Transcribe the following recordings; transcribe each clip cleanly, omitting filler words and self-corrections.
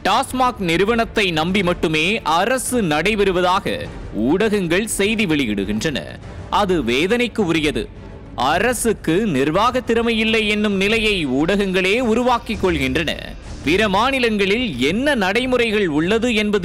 டாஸ்மாக் நிறுவனத்தை நம்பி மட்டுமே அரசு நடைபெறுவதாக ஊடகங்கள் செய்தி வெளியிடுகின்றன. அது வேதனைக்கு உரியது. அரசுக்கு நிர்வாக திறமை இல்லை என்னும் நிலையை ஊடகங்களே உருவாக்கிக் கொள்கின்றன. பிற மாநிலங்களில் என்ன நடைமுறைகள் உள்ளது என்பது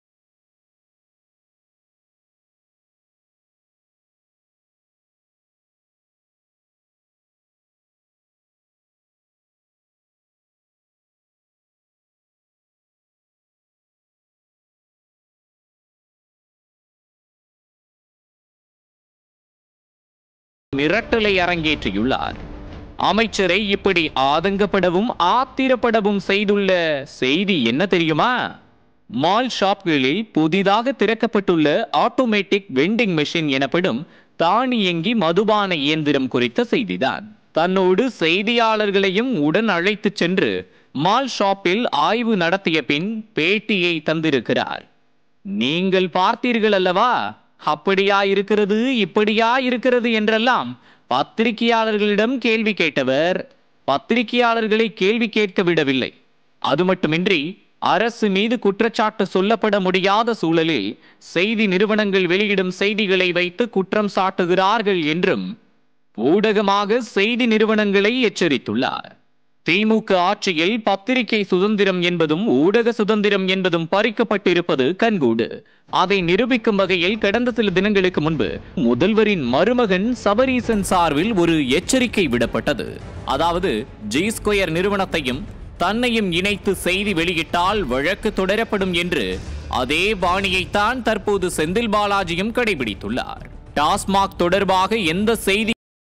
மிரட்டலை அரங்கேற்றியுள்ளார். அமைச்சரை இப்படி ஆதங்கப்படவும் ஆத்திரப்படவும் செய்துள்ள செய்தி என்ன தெரியுமா? மால் ஷாப்களில் புதிதாக திறக்கப்பட்டுள்ள ஆட்டோமேட்டிக் வெண்டிங் மெஷின் எனப்படும் தானியங்கி மதுபான இயந்திரம் குறித்த செய்திதான். தன்னோடு செய்தியாளர்களையும் உடன் அழைத்து சென்று மால் ஷாப்பில் ஆய்வு நடத்திய பின் பேட்டியை தந்திருக்கிறார். நீங்கள் பார்த்தீர்கள் அல்லவா, அப்படியா இருக்கிறது இப்படியா இருக்கிறது என்றெல்லாம் பத்திரிகையாளர்களிடம் கேள்வி கேட்டவர் பத்திரிகையாளர்களை கேள்வி கேட்க விடவில்லை. அது மட்டுமின்றி அரசு மீது குற்றச்சாட்டு சொல்லப்பட முடியாத சூழலில் செய்தி நிறுவனங்கள் வெளியிடும் செய்திகளை வைத்து குற்றம் சாட்டுகிறார்கள் என்றும் ஊடகமாக செய்தி நிறுவனங்களை எச்சரித்துள்ளார். திமுக ஆட்சியில் பத்திரிகை சுதந்திரம் என்பதும் ஊடக சுதந்திரம் என்பதும் பறிக்கப்பட்டிருப்பது கண்கூடு. அதை நிரூபிக்கும் வகையில் கடந்த சில தினங்களுக்கு முன்பு முதல்வரின் மருமகன் சபரீசன் சார்பில் ஒரு எச்சரிக்கை விடப்பட்டது. அதாவது G2 நிறுவனத்தையும் தன்னையும் இணைத்து செய்தி வெளியிட்டால் வழக்கு தொடரப்படும் என்று. அதே பாணியைத்தான் தற்போது செந்தில் பாலாஜியும் கடைபிடித்துள்ளார். டாஸ்மாக் தொடர்பாக எந்த செய்தி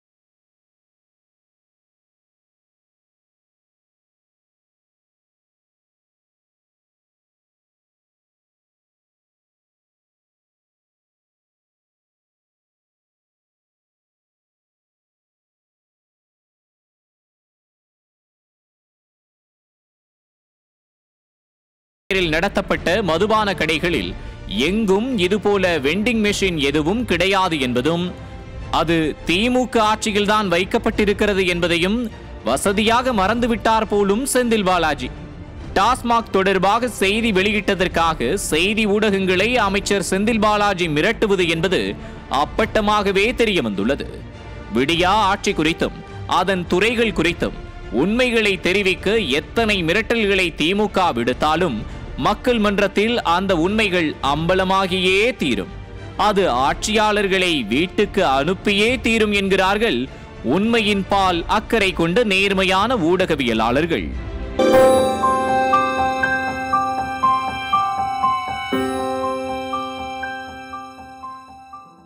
நடத்தப்பட்ட மதுபான கடைகளில் எங்கும் இதுபோல வெண்டிங் மெஷின் எதுவும் கிடையாது என்பதும், அது திமுக ஆட்சியில்தான் வைக்கப்பட்டிருக்கிறது என்பதையும் வசதியாக மறந்துவிட்டார் போலும் செந்தில் பாலாஜி. டாஸ்மாக் தொடர்பாக செய்தி வெளியிட்டதற்காக செய்தி ஊடகங்களை அமைச்சர் செந்தில் பாலாஜி மிரட்டுவது என்பது அப்பட்டமாகவே தெரிய வந்துள்ளது. விடியா ஆட்சி குறித்தும் அதன் துறைகள் குறித்தும் உண்மைகளை தெரிவிக்க எத்தனை மிரட்டல்களை திமுக விடுத்தாலும் மக்கள் மன்றத்தில் அந்த உண்மைகள் அம்பலமாகியே தீரும். அது ஆட்சியாளர்களை வீட்டுக்கு அனுப்பியே தீரும் என்கிறார்கள் உண்மையின் பால் அக்கறை கொண்ட நேர்மையான ஊடகவியலாளர்கள்.